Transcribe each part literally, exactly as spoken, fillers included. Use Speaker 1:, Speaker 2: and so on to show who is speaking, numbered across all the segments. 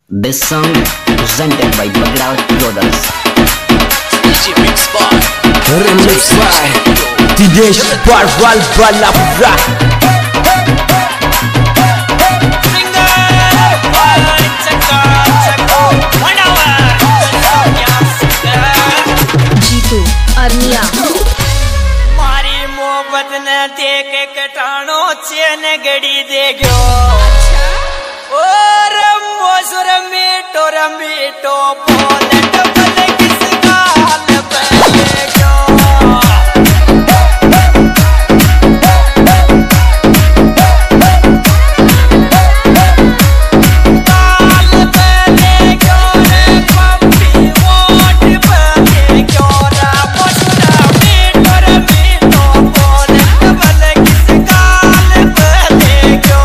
Speaker 1: This song presented by Bagdawat Brothers.
Speaker 2: Remix by
Speaker 3: Remix by D J Barwal Balafra.
Speaker 4: Jitu Arnia
Speaker 5: मारी मोहब्बत न देख कटानो चैन गड़ी दे गयो और मोसुर मीठो रमीठो बोल डबल किस गाल पे गयो गाल पे ले गयो रे पप्पी वोट पे गयो रा मोसुर मीठो रमीठो बोल डबल किस गाल पे गयो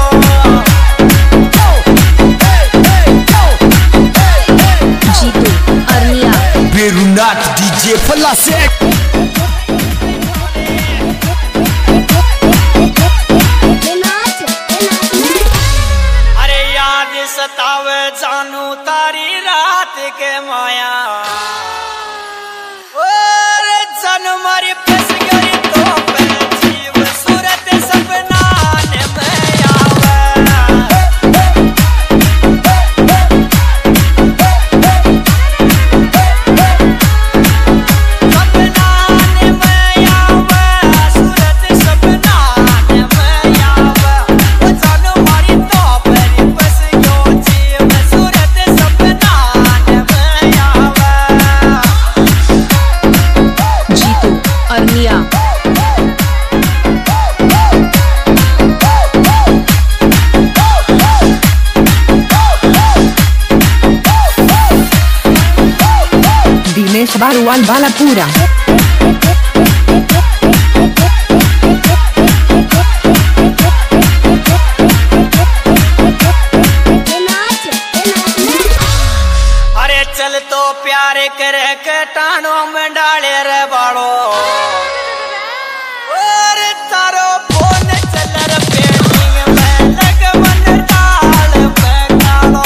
Speaker 4: Jitu Arnia
Speaker 3: Berunat D J Falasek.
Speaker 5: अरे याद सतावे जानू तारी रात के माया और जन मारी फस गई तो पे जीव सूरत सपना ने में आवे सपना ने में आवे सूरत सपना ने में आवे वो जन मारी तो पे फस गयो जीव सूरत सपना ने में आवे
Speaker 4: जीतू अर्निया
Speaker 6: दिनेश बारुवाल बालापुरा
Speaker 5: अरे चल तो प्यार करे कटानो में डाले रे बाड़ो और तारो फोन चल रे पेटिंग में लगवन डाल पे कालो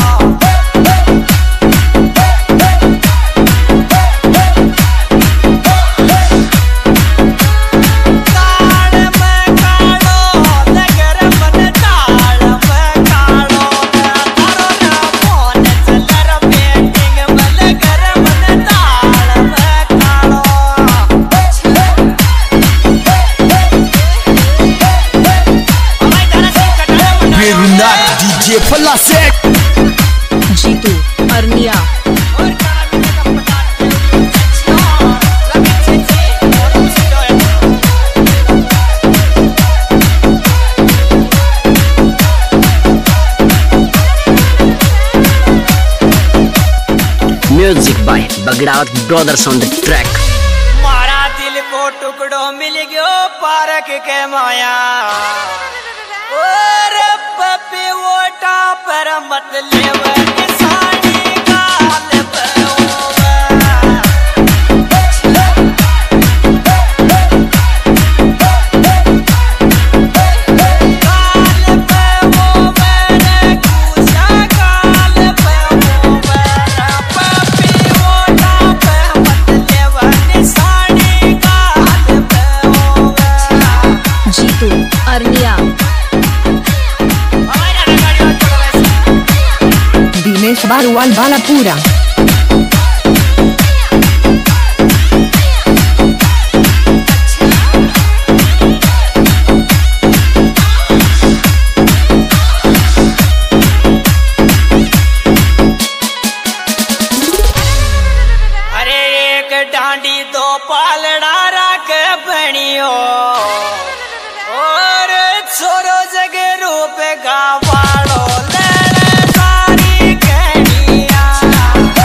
Speaker 5: ताड़ में कालो लगर मन डाल पे कालो तारो ना फोन चल रे पेटिंग में लगर मन डाल पे कालो
Speaker 3: Berunat D J Falasek.
Speaker 4: Jitu Arnia
Speaker 1: Music by Bagdawat Brothers on the track.
Speaker 5: मारा दिल को टुकड़ो मिल गयो पारक के माया और पपी वोटा पर मत लेवे किसानी गाल पे होवे गाल पे होवे रे कुछा गाल पे होवे रे पपी वोटा पे मत लेवे किसानी गाल पे होवे
Speaker 4: जीतू अर्निया
Speaker 6: दिनेश बारुवाल बालापुरा
Speaker 5: अरे एक डांडी दो पालड़ा रख बनियो और छोरो जगे रूप गावाड़ो ले सारी कहनिया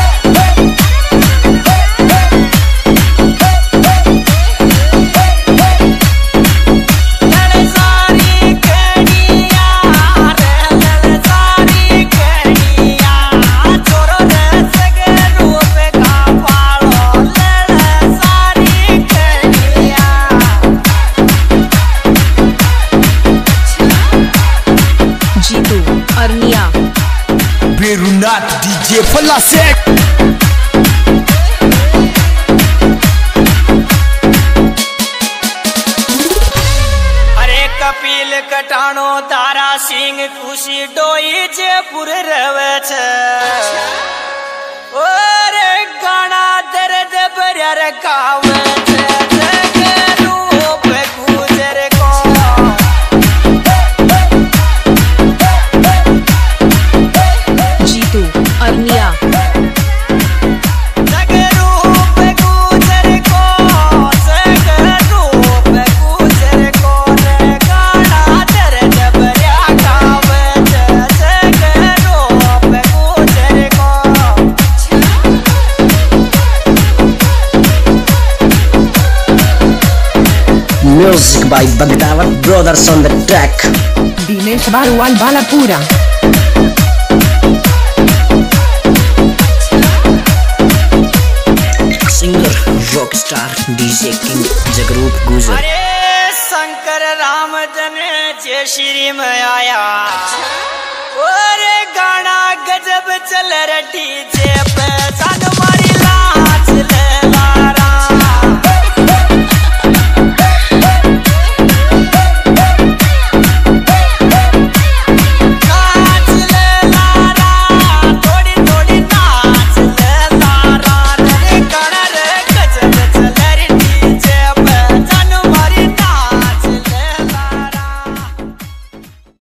Speaker 3: डीजे फल्ला सेट।
Speaker 5: अरे कपिल कटाणो तारा सिंह खुशी डोई जयपुर रवे छे। ओरे गाना दर्द भर्या रे गावे छे। जग रूप गुजर को
Speaker 4: जीतू अर्निया
Speaker 5: जग रूप गुजर को जग रूप गुजर को रे गाना दर्द भर्या गावे छे। जग रूप गुजर को
Speaker 1: Music by Bagdawat Brothers on the track.
Speaker 6: Dinesh बारूवाल Balapura.
Speaker 1: Singer, rock star, D J King, Jagrup Gujar.
Speaker 5: अरे शंकर राम जन जय श्री में आया। और गाना गजब चल रही जे पे जान मारी